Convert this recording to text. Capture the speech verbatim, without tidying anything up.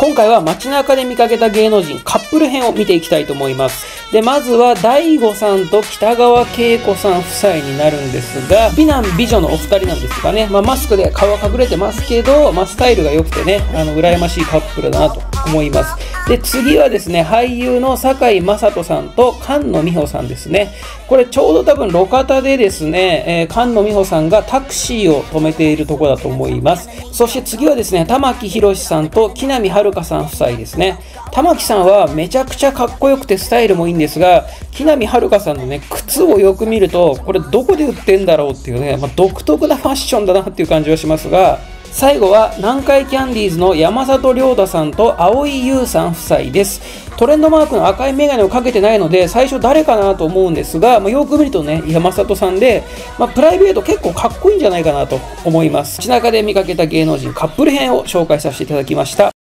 今回は街中で見かけた芸能人カップル編を見ていきたいと思います。で、まずは大悟さんと北川景子さん夫妻になるんですが、美男美女のお二人なんですがね、まあ、マスクで顔は隠れてますけど、まあ、スタイルが良くてね、あの、羨ましいカップルだなと思います。で、次はですね、俳優の堺雅人さんと菅野美穂さんですね。これちょうど多分路肩でですね、えー、菅野美穂さんがタクシーを止めているところだと思います。そして次はですね、玉木宏さんと木南晴さん夫妻ですね。玉木さんはめちゃくちゃかっこよくてスタイルもいいんですが、木南晴さんのね、靴をよく見ると、これどこで売ってんだろうっていうね、まあ、独特なファッションだなっていう感じはしますが、最後は南海キャンディーズの山里亮太さんと蒼井優さん夫妻です。トレンドマークの赤いメガネをかけてないので、最初誰かなと思うんですが、まあ、よく見るとね、山里さんで、まあ、プライベート結構かっこいいんじゃないかなと思います。街中で見かけた芸能人カップル編を紹介させていただきました。